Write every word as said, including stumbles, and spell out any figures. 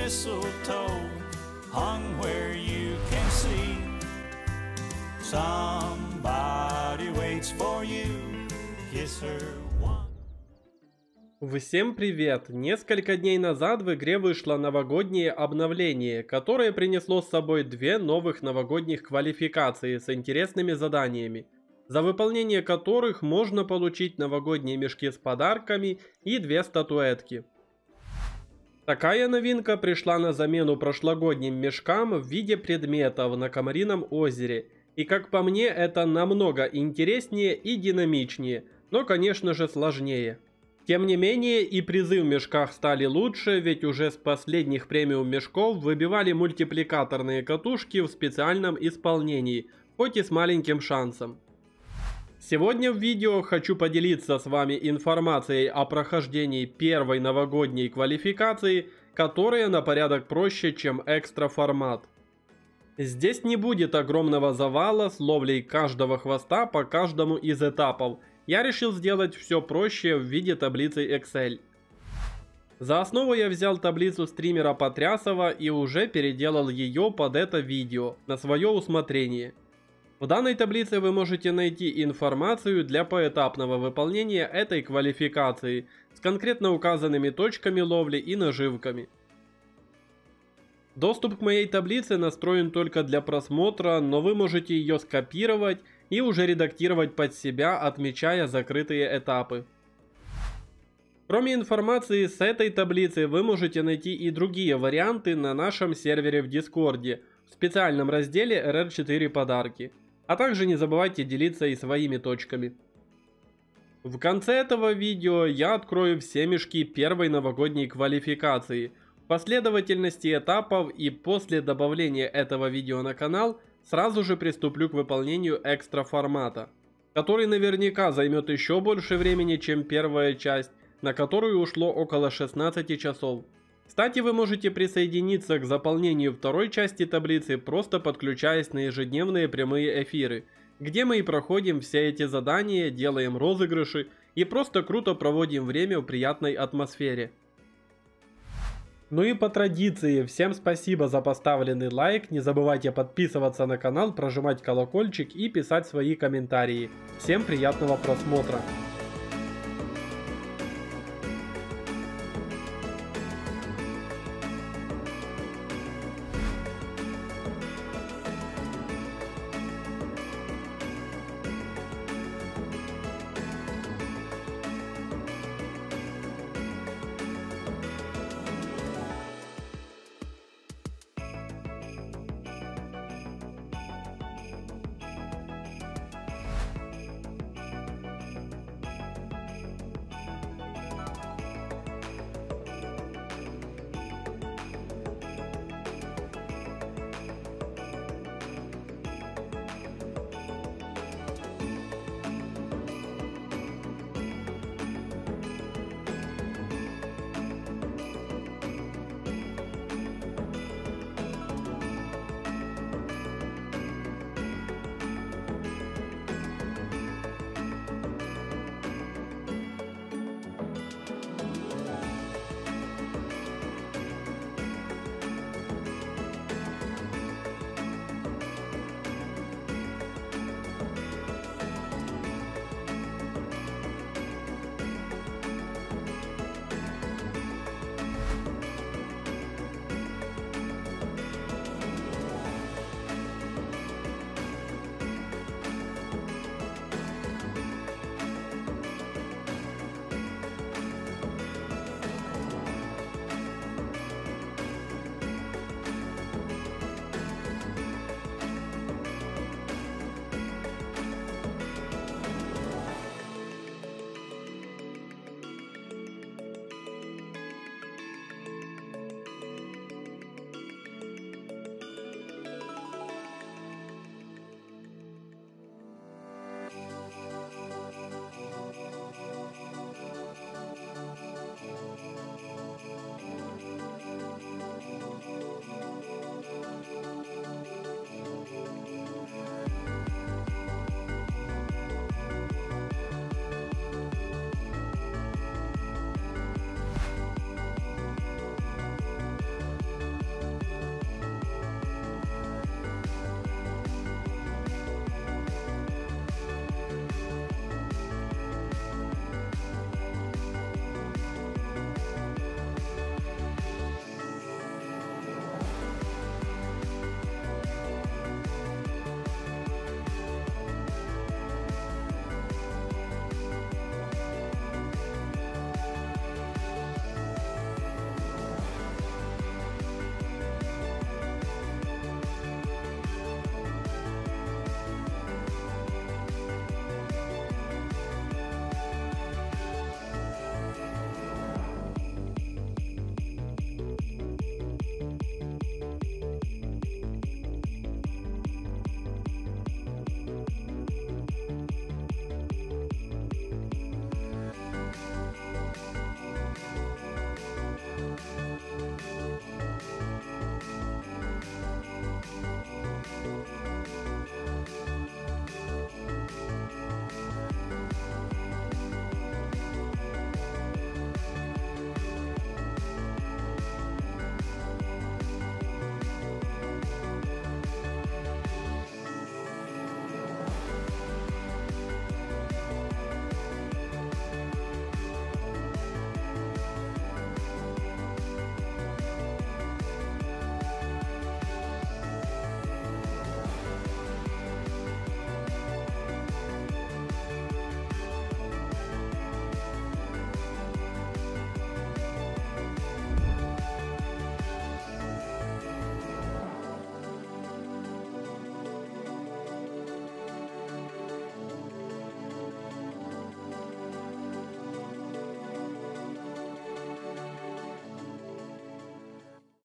mistletoe hung where you can see. Somebody waits for you, kiss her one. Всем привет! Несколько дней назад в игре вышло новогоднее обновление, которое принесло с собой две новых новогодних квалификации с интересными заданиями, за выполнение которых можно получить новогодние мешки с подарками и две статуэтки. Такая новинка пришла на замену прошлогодним мешкам в виде предметов на Комарином озере, и как по мне это намного интереснее и динамичнее, но конечно же сложнее. Тем не менее и призы в мешках стали лучше, ведь уже с последних премиум мешков выбивали мультипликаторные катушки в специальном исполнении, хоть и с маленьким шансом. Сегодня в видео хочу поделиться с вами информацией о прохождении первой новогодней квалификации, которая на порядок проще, чем экстра формат. Здесь не будет огромного завала с ловлей каждого хвоста по каждому из этапов. Я решил сделать все проще в виде таблицы Excel. За основу я взял таблицу стримера Потрясова и уже переделал ее под это видео на свое усмотрение. В данной таблице вы можете найти информацию для поэтапного выполнения этой квалификации с конкретно указанными точками ловли и наживками. Доступ к моей таблице настроен только для просмотра, но вы можете ее скопировать и уже редактировать под себя, отмечая закрытые этапы. Кроме информации с этой таблицы, вы можете найти и другие варианты на нашем сервере в Дискорде в специальном разделе эр эр четыре подарки. А также не забывайте делиться и своими точками. В конце этого видео я открою все мешки первой новогодней квалификации в последовательности этапов, и после добавления этого видео на канал сразу же приступлю к выполнению экстра формата, который наверняка займет еще больше времени, чем первая часть, на которую ушло около шестнадцати часов. Кстати, вы можете присоединиться к заполнению второй части таблицы, просто подключаясь на ежедневные прямые эфиры, где мы и проходим все эти задания, делаем розыгрыши и просто круто проводим время в приятной атмосфере. Ну и по традиции, всем спасибо за поставленный лайк, не забывайте подписываться на канал, прожимать колокольчик и писать свои комментарии. Всем приятного просмотра!